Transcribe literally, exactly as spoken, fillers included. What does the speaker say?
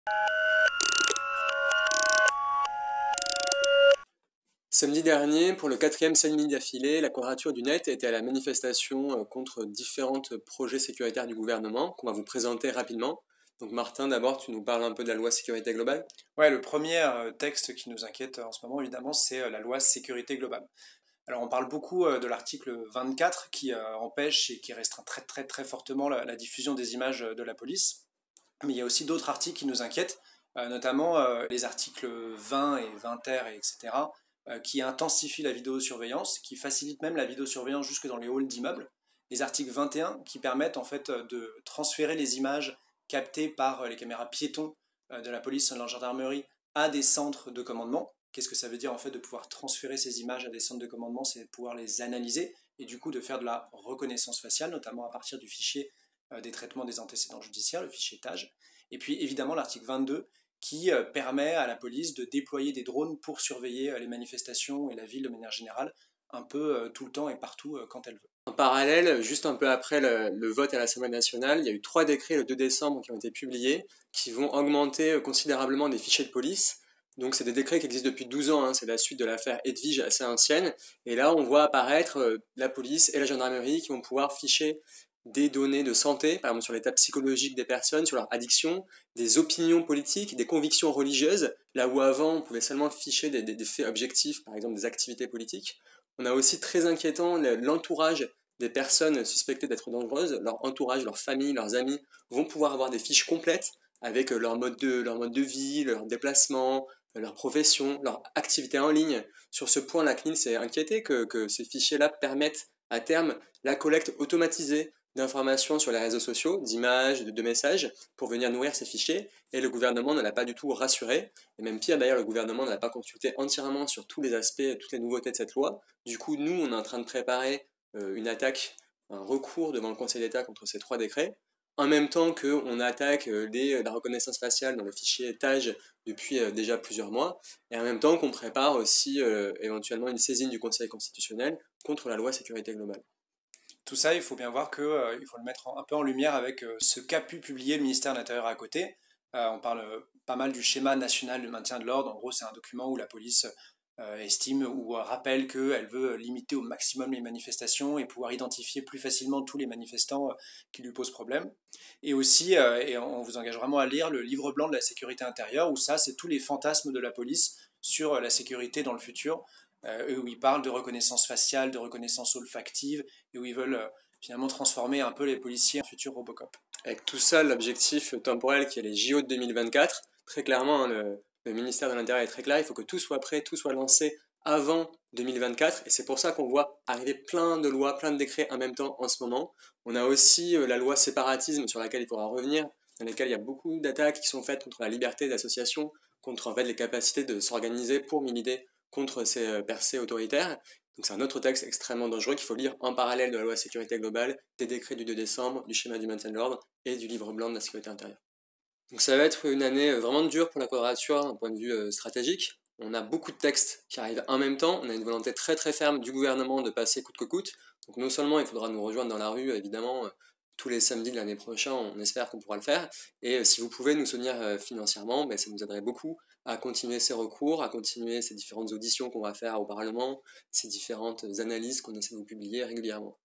Samedi dernier, pour le quatrième samedi d'affilée, la Quadrature du Net était à la manifestation contre différents projets sécuritaires du gouvernement qu'on va vous présenter rapidement. Donc Martin, d'abord, tu nous parles un peu de la loi sécurité globale. Ouais, le premier texte qui nous inquiète en ce moment, évidemment, c'est la loi sécurité globale. Alors on parle beaucoup de l'article vingt-quatre qui empêche et qui restreint très très très fortement la, la diffusion des images de la police. Mais il y a aussi d'autres articles qui nous inquiètent, notamment les articles vingt et vingt ter, et cetera, qui intensifient la vidéosurveillance, qui facilitent même la vidéosurveillance jusque dans les halls d'immeubles. Les articles vingt et un qui permettent en fait de transférer les images captées par les caméras piétons de la police, de la gendarmerie, à des centres de commandement. Qu'est-ce que ça veut dire en fait de pouvoir transférer ces images à des centres de commandement? C'est de pouvoir les analyser et du coup de faire de la reconnaissance faciale, notamment à partir du fichier des traitements des antécédents judiciaires, le fichier T A J. Et puis évidemment l'article vingt-deux qui permet à la police de déployer des drones pour surveiller les manifestations et la ville de manière générale, un peu tout le temps et partout quand elle veut. En parallèle, juste un peu après le, le vote à l'Assemblée nationale, il y a eu trois décrets le deux décembre qui ont été publiés, qui vont augmenter considérablement les fichiers de police. Donc c'est des décrets qui existent depuis douze ans, hein, c'est la suite de l'affaire Edwige assez ancienne. Et là on voit apparaître euh, la police et la gendarmerie qui vont pouvoir ficher des données de santé, par exemple sur l'état psychologique des personnes, sur leur addiction, des opinions politiques, des convictions religieuses, là où avant on pouvait seulement ficher des, des, des faits objectifs, par exemple des activités politiques. On a aussi très inquiétant l'entourage des personnes suspectées d'être dangereuses, leur entourage, leur famille, leurs amis vont pouvoir avoir des fiches complètes avec leur mode de, leur mode de vie, leur déplacement, leur profession, leur activité en ligne. Sur ce point, la C N I L s'est inquiétée que, que ces fichiers-là permettent à terme la collecte automatisée d'informations sur les réseaux sociaux, d'images, de, de messages, pour venir nourrir ces fichiers, et le gouvernement ne l'a pas du tout rassuré, et même pire d'ailleurs, le gouvernement ne l'a pas consulté entièrement sur tous les aspects, toutes les nouveautés de cette loi. Du coup, nous, on est en train de préparer euh, une attaque, un recours devant le Conseil d'État contre ces trois décrets, en même temps qu'on attaque euh, les, la reconnaissance faciale dans le fichier T A J depuis euh, déjà plusieurs mois, et en même temps qu'on prépare aussi euh, éventuellement une saisine du Conseil constitutionnel contre la loi sécurité globale. Tout ça, il faut bien voir qu'il euh, faut le mettre en, un peu en lumière avec euh, ce qu'a pu publier le ministère de l'Intérieur à côté. Euh, on parle euh, pas mal du schéma national de maintien de l'ordre. En gros, c'est un document où la police euh, estime ou euh, rappelle qu'elle veut limiter au maximum les manifestations et pouvoir identifier plus facilement tous les manifestants euh, qui lui posent problème. Et aussi, euh, et on vous engage vraiment à lire le livre blanc de la sécurité intérieure, où ça, c'est tous les fantasmes de la police sur euh, la sécurité dans le futur. Euh, où ils parlent de reconnaissance faciale, de reconnaissance olfactive, et où ils veulent euh, finalement transformer un peu les policiers en futurs Robocop. Avec tout ça, l'objectif temporel qui est les J O de deux mille vingt-quatre, très clairement, hein, le, le ministère de l'Intérieur est très clair, il faut que tout soit prêt, tout soit lancé avant deux mille vingt-quatre, et c'est pour ça qu'on voit arriver plein de lois, plein de décrets en même temps en ce moment. On a aussi euh, la loi séparatisme sur laquelle il faudra revenir, dans laquelle il y a beaucoup d'attaques qui sont faites contre la liberté d'association, contre en fait les capacités de s'organiser pour militer contre ces euh, percées autoritaires. Donc c'est un autre texte extrêmement dangereux qu'il faut lire en parallèle de la loi sécurité globale, des décrets du deux décembre, du schéma du maintien de l'ordre et du livre blanc de la sécurité intérieure. Donc ça va être une année vraiment dure pour la Quadrature d'un point de vue euh, stratégique. On a beaucoup de textes qui arrivent en même temps, on a une volonté très très ferme du gouvernement de passer coûte que coûte. Donc non seulement il faudra nous rejoindre dans la rue, évidemment, euh, tous les samedis de l'année prochaine, on espère qu'on pourra le faire. Et euh, si vous pouvez nous soutenir euh, financièrement, ben, ça nous aiderait beaucoup à continuer ces recours, à continuer ces différentes auditions qu'on va faire au Parlement, ces différentes analyses qu'on essaie de vous publier régulièrement.